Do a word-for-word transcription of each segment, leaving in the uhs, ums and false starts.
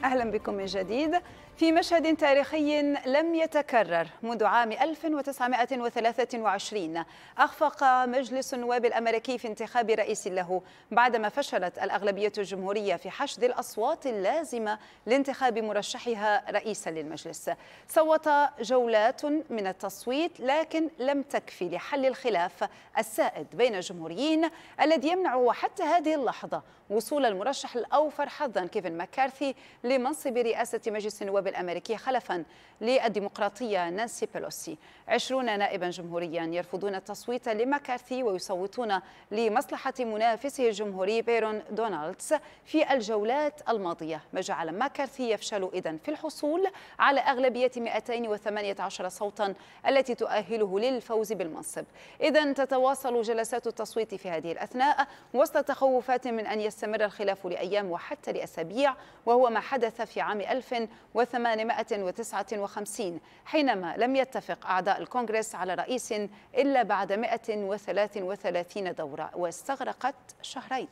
أهلا بكم من جديد. في مشهد تاريخي لم يتكرر منذ عام ألف وتسعمائة وثلاثة وعشرين، أخفق مجلس النواب الأمريكي في انتخاب رئيس له بعدما فشلت الأغلبية الجمهورية في حشد الأصوات اللازمة لانتخاب مرشحها رئيسا للمجلس. صوت جولات من التصويت لكن لم تكفي لحل الخلاف السائد بين الجمهوريين الذي يمنع حتى هذه اللحظة وصول المرشح الأوفر حظا كيفن مكارثي لمنصب رئاسة مجلس النواب الأمريكي خلفا للديمقراطية نانسي بيلوسي. عشرون نائبا جمهوريا يرفضون التصويت لمكارثي ويصوتون لمصلحة منافسه الجمهوري بيرون دونالدز في الجولات الماضية، ما جعل مكارثي يفشل إذن في الحصول على أغلبية مئتين وثمانية عشر صوتا التي تؤهله للفوز بالمنصب. إذن تتواصل جلسات التصويت في هذه الأثناء وسط تخوفات من أن يستمر الخلاف لأيام وحتى لأسابيع، وهو ما حدث في عام ألف وثمانمائة وتسعة وخمسين حينما لم يتفق أعضاء الكونغرس على رئيس إلا بعد مئة وثلاث وثلاثين دورة واستغرقت شهرين.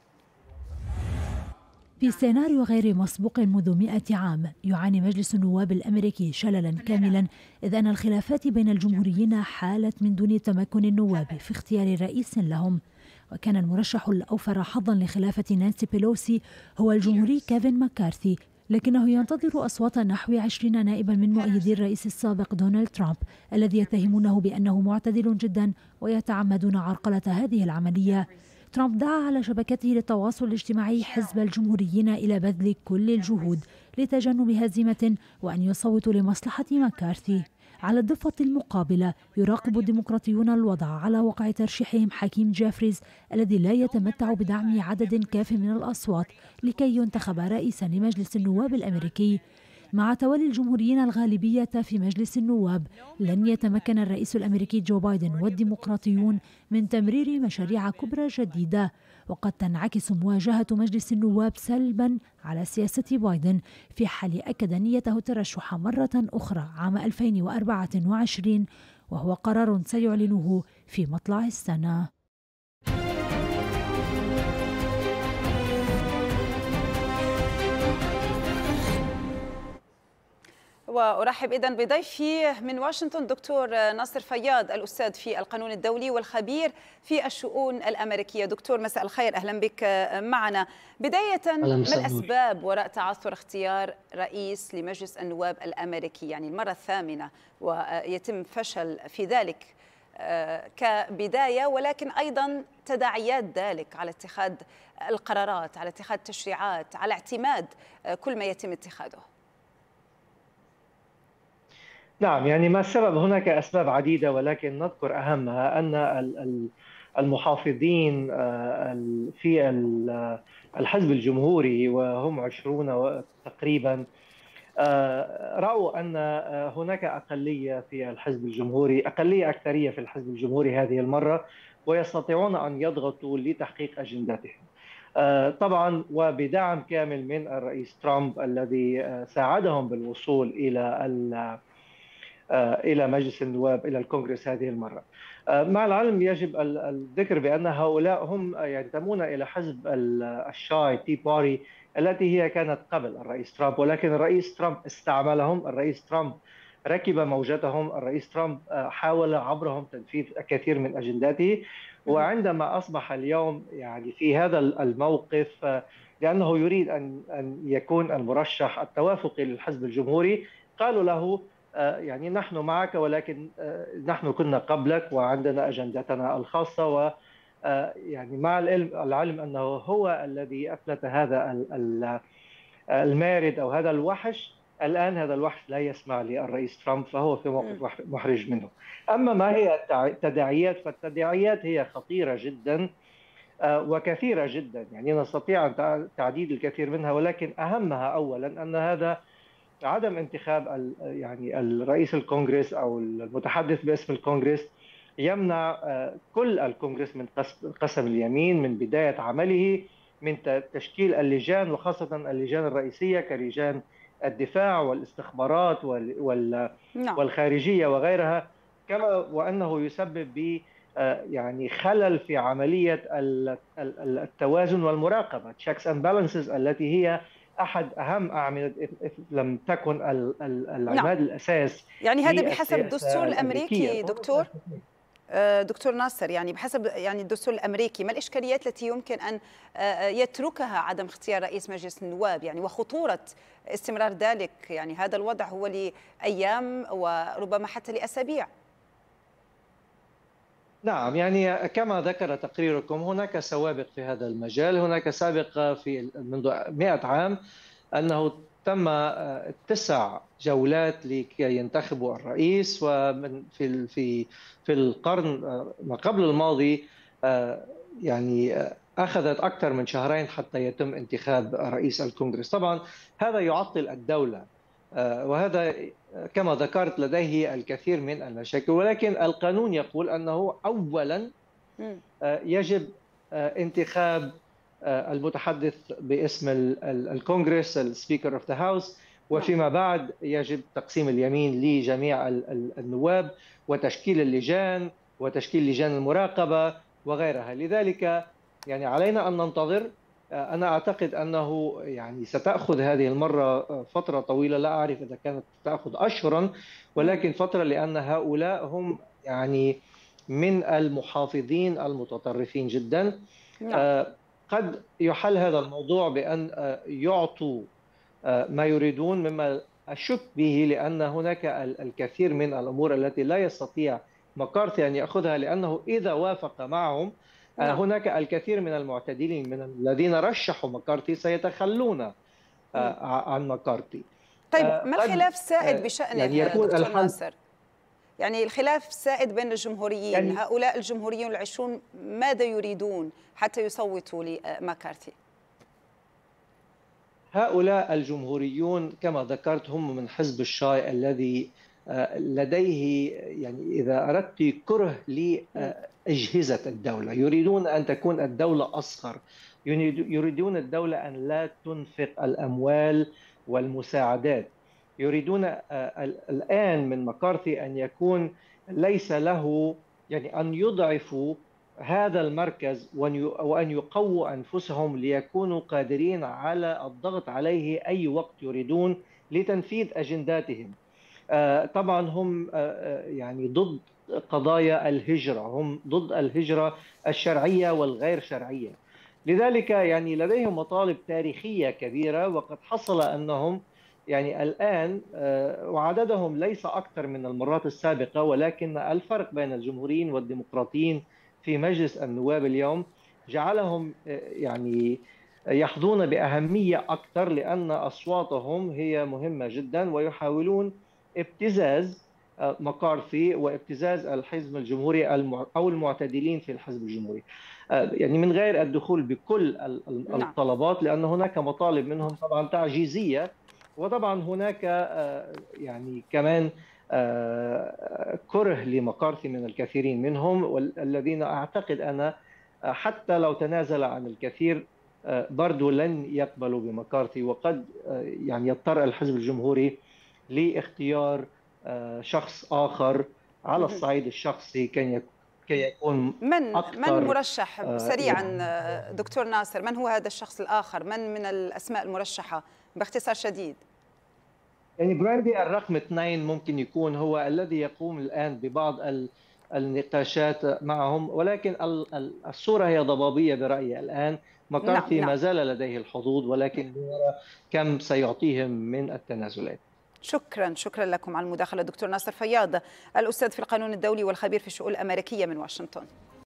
في سيناريو غير مسبوق منذ مئة عام يعاني مجلس النواب الأمريكي شللا كاملا، إذ أن الخلافات بين الجمهوريين حالت من دون تمكن النواب في اختيار رئيس لهم. وكان المرشح الأوفر حظا لخلافة نانسي بيلوسي هو الجمهوري كيفن مكارثي، لكنه ينتظر أصوات نحو عشرين نائبا من مؤيدي الرئيس السابق دونالد ترامب الذي يتهمونه بأنه معتدل جدا ويتعمدون عرقلة هذه العملية. ترامب دعا على شبكته للتواصل الاجتماعي حزب الجمهوريين إلى بذل كل الجهود لتجنب هزيمة وأن يصوتوا لمصلحة مكارثي. على الضفة المقابلة يراقب الديمقراطيون الوضع على وقع ترشيحهم حكيم جيفريز الذي لا يتمتع بدعم عدد كاف من الأصوات لكي ينتخب رئيسا لمجلس النواب الأمريكي. مع تولي الجمهوريين الغالبية في مجلس النواب لن يتمكن الرئيس الأمريكي جو بايدن والديمقراطيون من تمرير مشاريع كبرى جديدة، وقد تنعكس مواجهة مجلس النواب سلبا على سياسة بايدن في حال أكد نيته الترشح مرة أخرى عام ألفين وأربعة وعشرين، وهو قرار سيعلنه في مطلع السنة. وأرحب إذن بضيفي من واشنطن دكتور ناصر فياض، الأستاذ في القانون الدولي والخبير في الشؤون الأمريكية. دكتور مساء الخير، أهلا بك معنا. بداية، ما الأسباب وراء تعثر اختيار رئيس لمجلس النواب الأمريكي، يعني المرة الثامنة ويتم فشل في ذلك كبداية، ولكن أيضا تداعيات ذلك على اتخاذ القرارات، على اتخاذ تشريعات، على اعتماد كل ما يتم اتخاذه؟ نعم، يعني ما السبب؟ هناك أسباب عديدة ولكن نذكر أهمها أن المحافظين في الحزب الجمهوري وهم عشرون تقريبا رأوا أن هناك أقلية في الحزب الجمهوري، أقلية أكثرية في الحزب الجمهوري هذه المرة، ويستطيعون أن يضغطوا لتحقيق أجندتهم. طبعا وبدعم كامل من الرئيس ترامب الذي ساعدهم بالوصول إلى إلى مجلس النواب، إلى الكونغرس هذه المرة. مع العلم يجب الذكر بأن هؤلاء هم ينتمون إلى حزب الشاي تي باري التي هي كانت قبل الرئيس ترامب، ولكن الرئيس ترامب استعملهم، الرئيس ترامب ركب موجتهم، الرئيس ترامب حاول عبرهم تنفيذ كثير من أجنداته. وعندما أصبح اليوم يعني في هذا الموقف لأنه يريد أن أن يكون المرشح التوافقي للحزب الجمهوري، قالوا له يعني نحن معك ولكن نحن كنا قبلك وعندنا أجندتنا الخاصة. و يعني مع العلم العلم أنه هو الذي أفلت هذا المارد أو هذا الوحش. الآن هذا الوحش لا يسمع للرئيس ترامب، فهو في موقف محرج منه. أما ما هي التداعيات؟ فالتداعيات هي خطيرة جدا وكثيرة جدا، يعني نستطيع تعديد الكثير منها، ولكن أهمها أولا أن هذا عدم انتخاب يعني الرئيس الكونغرس أو المتحدث باسم الكونغرس يمنع كل الكونغرس من قسم اليمين من بداية عمله، من تشكيل اللجان وخاصة اللجان الرئيسية كلجان الدفاع والاستخبارات والخارجية وغيرها، كما وأنه يسبب ب يعني خلل في عملية التوازن والمراقبة checks and balances التي هي أحد أهم أعمدة لم تكن العماد نعم. الأساس. يعني هذا بحسب الدستور الأمريكي دكتور دكتور ناصر، يعني بحسب يعني الدستور الأمريكي، ما الإشكاليات التي يمكن أن يتركها عدم اختيار رئيس مجلس النواب يعني، وخطورة استمرار ذلك؟ يعني هذا الوضع هو لأيام وربما حتى لأسابيع. نعم، يعني كما ذكر تقريركم هناك سوابق في هذا المجال. هناك سابقة في منذ مئة عام أنه تم تسع جولات لكي ينتخبوا الرئيس، ومن في في في القرن ما قبل الماضي يعني أخذت أكثر من شهرين حتى يتم انتخاب رئيس الكونغرس. طبعا هذا يعطل الدولة، وهذا كما ذكرت لديه الكثير من المشاكل، ولكن القانون يقول أنه أولا يجب انتخاب المتحدث باسم الكونغرس، السبيكر اوف ذا هاوس، وفيما بعد يجب تقسيم اليمين لجميع النواب وتشكيل اللجان وتشكيل لجان المراقبة وغيرها. لذلك يعني علينا أن ننتظر. أنا أعتقد أنه يعني ستأخذ هذه المرة فترة طويلة، لا أعرف إذا كانت تأخذ أشهرا، ولكن فترة، لأن هؤلاء هم يعني من المحافظين المتطرفين جدا. نعم. قد يحل هذا الموضوع بأن يعطوا ما يريدون، مما أشك به، لأن هناك الكثير من الأمور التي لا يستطيع مكارثي أن يأخذها، لأنه إذا وافق معهم نعم. هناك الكثير من المعتدلين من الذين رشحوا مكارثي سيتخلون عن مكارثي. طيب، ما الخلاف سائد بشأنه يعني يكون دكتور ناصر؟ يعني الخلاف سائد بين الجمهوريين، يعني هؤلاء الجمهوريين العشرون ماذا يريدون حتى يصوتوا لمكارثي؟ هؤلاء الجمهوريون كما ذكرت هم من حزب الشاي الذي لديه يعني إذا أردت كره لأجهزة الدولة. يريدون أن تكون الدولة أصغر، يريدون الدولة أن لا تنفق الأموال والمساعدات. يريدون الآن من مكارثي أن يكون ليس له يعني أن يضعفوا هذا المركز وأن يقووا أنفسهم ليكونوا قادرين على الضغط عليه أي وقت يريدون لتنفيذ أجنداتهم. طبعا هم يعني ضد قضايا الهجرة، هم ضد الهجرة الشرعية والغير شرعية. لذلك يعني لديهم مطالب تاريخية كبيرة، وقد حصل أنهم يعني الآن وعددهم ليس أكثر من المرات السابقة، ولكن الفرق بين الجمهوريين والديمقراطيين في مجلس النواب اليوم جعلهم يعني يحظون بأهمية أكثر، لأن أصواتهم هي مهمة جدا، ويحاولون ابتزاز مكارثي وابتزاز الحزب الجمهوري أو المعتدلين في الحزب الجمهوري، يعني من غير الدخول بكل الطلبات، لأن هناك مطالب منهم طبعا تعجيزية، وطبعا هناك يعني كمان كره لمكارثي من الكثيرين منهم، والذين أعتقد أنا حتى لو تنازل عن الكثير برضو لن يقبلوا بمكارثي، وقد يعني يضطر الحزب الجمهوري لاختيار شخص آخر على الصعيد الشخصي كي يكون من أكثر. من مرشح سريعا دكتور ناصر، من هو هذا الشخص الآخر؟ من من الأسماء المرشحة باختصار شديد؟ يعني براندي الرقم اثنين ممكن يكون هو الذي يقوم الآن ببعض النقاشات معهم، ولكن الصورة هي ضبابية برأيي الآن. مكارثي نعم. نعم. ما زال لديه الحظوظ، ولكن نرى كم سيعطيهم من التنازلات. شكرا شكرا لكم على المداخلة دكتور ناصر فياض، الأستاذ في القانون الدولي والخبير في الشؤون الأمريكية من واشنطن.